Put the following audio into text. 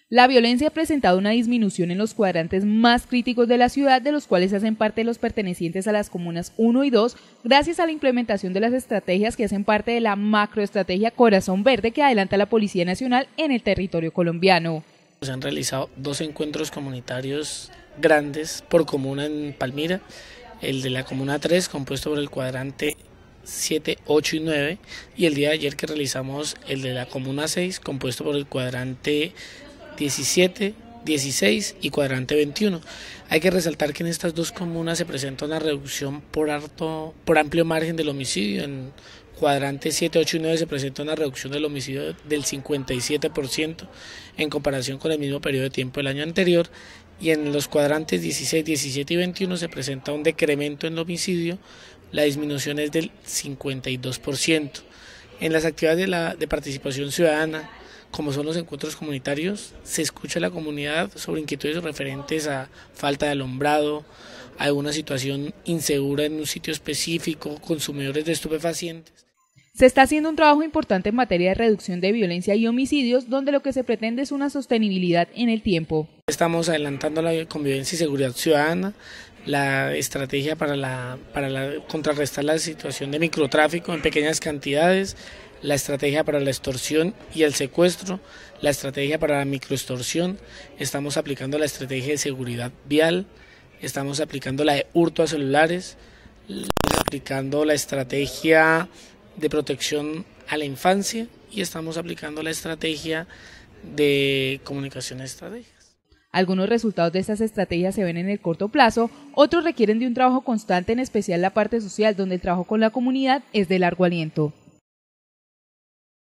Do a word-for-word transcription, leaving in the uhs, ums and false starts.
La violencia ha presentado una disminución en los cuadrantes más críticos de la ciudad, de los cuales hacen parte los pertenecientes a las comunas uno y dos, gracias a la implementación de las estrategias que hacen parte de la macroestrategia Corazón Verde que adelanta la Policía Nacional en el territorio colombiano. Se han realizado dos encuentros comunitarios grandes por comuna en Palmira, el de la comuna tres, compuesto por el cuadrante siete, ocho y nueve, y el día de ayer que realizamos el de la comuna seis, compuesto por el cuadrante diecisiete, dieciséis y cuadrante veintiuno. Hay que resaltar que en estas dos comunas se presenta una reducción por, harto, por amplio margen del homicidio. En cuadrante siete, ocho y nueve se presenta una reducción del homicidio del cincuenta y siete por ciento en comparación con el mismo periodo de tiempo del año anterior, y en los cuadrantes dieciséis, diecisiete y veintiuno se presenta un decremento en el homicidio. La disminución es del cincuenta y dos por ciento. En las actividades de, la, de participación ciudadana, como son los encuentros comunitarios, se escucha a la comunidad sobre inquietudes referentes a falta de alumbrado, a alguna situación insegura en un sitio específico, consumidores de estupefacientes. Se está haciendo un trabajo importante en materia de reducción de violencia y homicidios, donde lo que se pretende es una sostenibilidad en el tiempo. Estamos adelantando la convivencia y seguridad ciudadana, la estrategia para, la, para la, contrarrestar la situación de microtráfico en pequeñas cantidades, la estrategia para la extorsión y el secuestro, la estrategia para la microextorsión, estamos aplicando la estrategia de seguridad vial, estamos aplicando la de hurto a celulares, aplicando la estrategia de protección a la infancia y estamos aplicando la estrategia de comunicación estratégica. Algunos resultados de estas estrategias se ven en el corto plazo, otros requieren de un trabajo constante, en especial la parte social, donde el trabajo con la comunidad es de largo aliento.